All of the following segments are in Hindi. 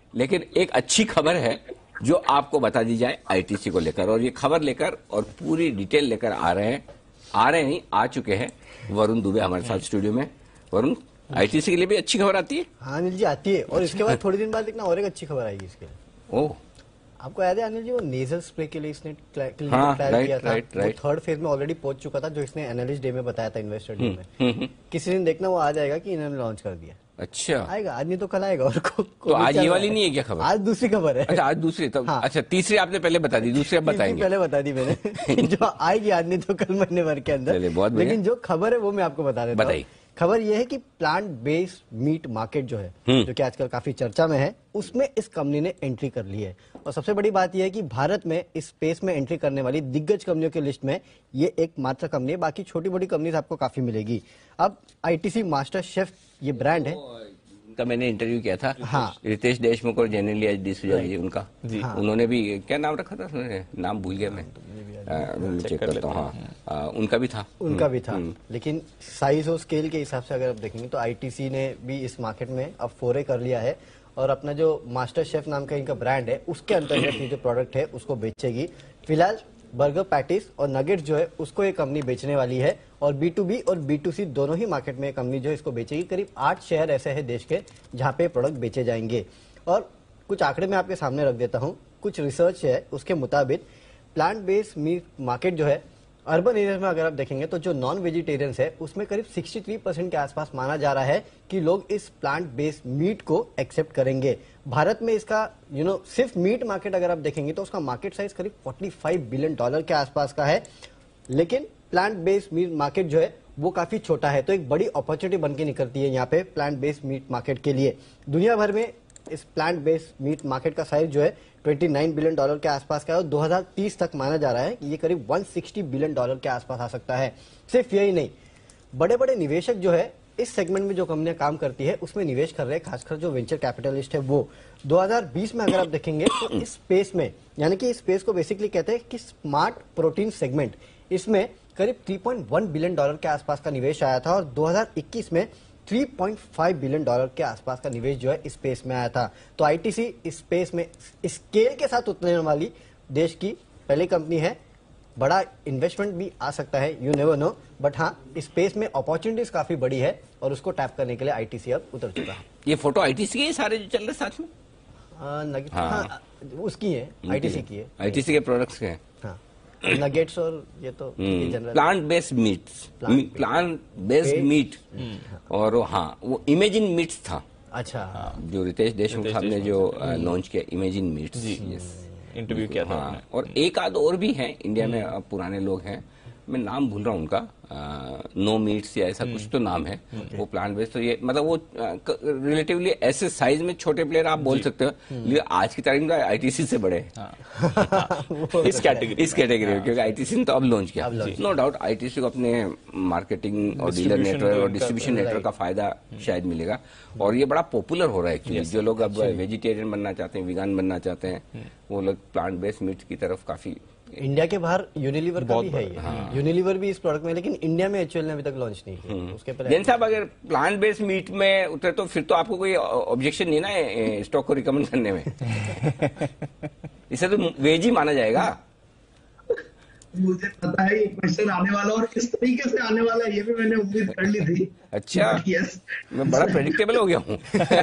लेकिन एक अच्छी खबर है जो आपको बता दी जाए आईटीसी को लेकर, और ये खबर लेकर और पूरी डिटेल लेकर आ रहे नहीं, आ चुके हैं वरुण दुबे हमारे साथ स्टूडियो में। वरुण, आईटीसी के लिए भी अच्छी खबर आती है? हाँ अनिल जी, आती है। और इसके बाद थोड़ी दिन बाद देखना और एक अच्छी खबर आएगी इसके लिए। ओह, आपको याद है अनिल जी, वो नेजल स्प्रे के लिए इसने क्लिनिकल हाँ, ट्रायल किया था। राइट। वो थर्ड फेज में ऑलरेडी पहुंच चुका था, जो इसने एनालिस्ट डे में बताया था, इन्वेस्टर डे में। किसी दिन देखना वो आ जाएगा कि इन्होंने लॉन्च कर दिया। अच्छा, आएगा आज, नहीं तो कल आएगा। और तो आज ये वाली नहीं है क्या खबर? आज दूसरी खबर है। अच्छा, आज दूसरी। तो हाँ। अच्छा, तीसरी आपने पहले बता दी, दूसरी अब बताएंगे। पहले बता दी मैंने। जो आएगी आज, नहीं तो कल, महीने भर के अंदर। बहुत बढ़िया। लेकिन जो खबर है वो मैं आपको बता देता हूँ। खबर यह है कि प्लांट बेस्ड मीट मार्केट जो है, जो कि आजकल काफी चर्चा में है, उसमें इस कंपनी ने एंट्री कर ली है। और सबसे बड़ी बात यह है कि भारत में इस स्पेस में एंट्री करने वाली दिग्गज कंपनियों की लिस्ट में ये एकमात्र कंपनी है। बाकी छोटी बड़ी कंपनीज आपको काफी मिलेगी। अब आईटीसी मास्टर शेफ ये ब्रांड है, का मैंने इंटरव्यू किया था। हाँ, रितेश देशमुख और जनरली डिसूजा जी, उनका जी। हाँ। उन्होंने भी क्या नाम रखा था, नाम भूल गया मैं, चेक करता हूँ। हाँ, उनका भी था। लेकिन साइज और स्केल के हिसाब से अगर आप देखेंगे तो आईटीसी ने भी इस मार्केट में अब फोरे कर लिया है और अपना जो मास्टर शेफ नाम का इनका ब्रांड है उसके अंतर्गत ये जो प्रोडक्ट है उसको बेचेगी। फिलहाल बर्गर पैटिस और नगेट्स जो है उसको ये कंपनी बेचने वाली है, और B2B और B2C दोनों ही मार्केट में कंपनी जो है इसको बेचेगी। करीब 8 शहर ऐसे हैं देश के जहां पे प्रोडक्ट बेचे जाएंगे। और कुछ आंकड़े मैं आपके सामने रख देता हूं। कुछ रिसर्च है उसके मुताबिक प्लांट बेस्ड मीट मार्केट जो है अर्बन एरिया में अगर आप देखेंगे तो जो नॉन वेजिटेरियंस है उसमें करीब 63% के आसपास माना जा रहा है कि लोग इस प्लांट बेस्ड मीट को एक्सेप्ट करेंगे। भारत में इसका सिर्फ मीट मार्केट अगर आप देखेंगे तो उसका मार्केट साइज करीब $45 बिलियन के आसपास का है। लेकिन प्लांट बेस्ड मीट मार्केट जो है वो काफी छोटा है, तो एक बड़ी अपॉर्चुनिटी बन के निकलती है यहाँ पे प्लांट बेस्ड मीट मार्केट के लिए। दुनिया भर में इस प्लांट बेस्ड मीट मार्केट का साइज जो है $29 बिलियन के आसपास का है और 2030 तक माना जा रहा है कि ये करीब $160 बिलियन के आसपास आ सकता है। सिर्फ यही नहीं, बड़े बड़े निवेशक जो है इस सेगमेंट में जो कंपनियां काम करती है उसमें निवेश कर रहे हैं, खासकर जो वेंचर कैपिटलिस्ट है वो। 2020 में अगर आप देखेंगे तो इस स्पेस में, यानी कि इस स्पेस को बेसिकली कहते हैं कि स्मार्ट प्रोटीन सेगमेंट, इसमें करीब $3.1 बिलियन के आसपास का निवेश आया था और 2021 में $3.5 बिलियन के आसपास का निवेश जो है इस स्पेस में आया था। तो आईटीसी इस स्पेस में स्केल के साथ उतरने वाली देश की पहली कंपनी है। बड़ा इन्वेस्टमेंट भी आ सकता है, यू नेवर नो, बट हाँ इस स्पेस में अपॉर्चुनिटीज काफी बड़ी है और उसको टैप करने के लिए आईटीसी अब उतर चुका है। ये फोटो आईटीसी के सारे जो चल रहे साथ में हाँ, उसकी है, आईटीसी की है, आईटीसी के प्रोडक्ट्स के हैं। नगेट्स और ये तो plant based meats, plant based meat. और हाँ, वो इमेजिन मीट्स था। अच्छा, जो रितेश देशमुख साहब ने जो लॉन्च किया, इमेजिन मीट्स, इंटरव्यू किया था। हाँ, और एक आध और भी हैं इंडिया में, अब पुराने लोग हैं, मैं नाम भूल रहा हूँ उनका, नो मीट्स या ऐसा कुछ तो नाम है। वो प्लांट बेस्ड, तो ये मतलब वो रिलेटिवली ऐसे साइज में छोटे प्लेयर आप बोल सकते हो, लेकिन आज की तारीख में आईटीसी से बड़े इस कैटेगरी में, क्योंकि आईटीसी ने तो अब लॉन्च किया। नो डाउट आईटीसी को अपने मार्केटिंग और डीलर नेटवर्क और डिस्ट्रीब्यूशन नेटवर्क का फायदा शायद मिलेगा। और ये बड़ा पॉपुलर हो रहा है एक्चुअली। जो लोग अब वेजिटेरियन बनना चाहते हैं, वीगन बनना चाहते हैं, वो लोग प्लांट बेस्ड मीट की तरफ काफी। इंडिया के बाहर यूनिलीवर का भी है ये। हाँ। यूनिलीवर भी इस प्रोडक्ट में, लेकिन इंडिया में एचयूएल ने अभी तक लॉन्च नहीं किया। उसके पहले जैन साहब, अगर प्लांट बेस्ड मीट में उतरे तो फिर तो आपको कोई ऑब्जेक्शन नहीं ना स्टॉक को रिकमेंड करने में। इसे तो वेज ही माना जाएगा। मुझे पता है ये क्वेश्चन आने वाला और किस तरीके से आने वाला है ये भी मैंने उम्मीद कर ली थी। अच्छा, यस, मैं बड़ा प्रेडिक्टेबल हो गया हूँ।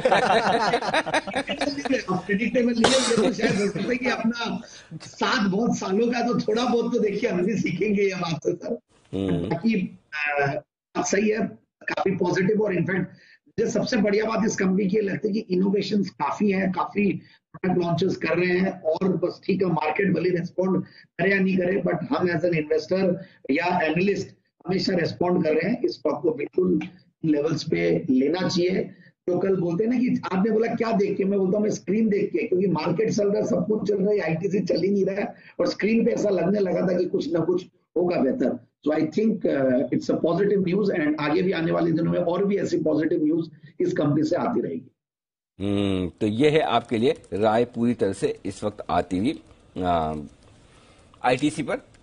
प्रेडिक्टेबल नहीं है, ये तो शायद हो सकता है कि अपना साथ बहुत सालों का, तो थोड़ा बहुत तो देखिए हम भी सीखेंगे ये बात से सर। बाकी बात सही है, काफी पॉजिटिव। और इनफैक्ट मुझे सबसे बढ़िया बात इस कंपनी की लगती है कि इनोवेशन काफी है, काफी प्रोडक्ट लॉन्चेस कर रहे हैं। और बस ठीक है, मार्केट भले रिस्पॉन्ड करे या नहीं करे, बट हम एज एन इन्वेस्टर या एनालिस्ट हमेशा रेस्पॉन्ड कर रहे हैं। इस स्टॉक को बिल्कुल लेवल्स पे लेना चाहिए। तो कल बोलते हैं ना कि आपने बोला क्या देख के, मैं बोलता हूँ मैं स्क्रीन देख के, क्योंकि मार्केट चल रहा है, सब कुछ चल रहा है, आईटीसी चल ही नहीं रहा है और स्क्रीन पे ऐसा लगने लगा था कि कुछ ना कुछ होगा बेहतर। So I think it's a positive news and आगे भी आने वाले दिनों में और भी ऐसी पॉजिटिव न्यूज इस कंपनी से आती रहेगी। तो ये है आपके लिए राय पूरी तरह से इस वक्त आती हुई आईटीसी पर।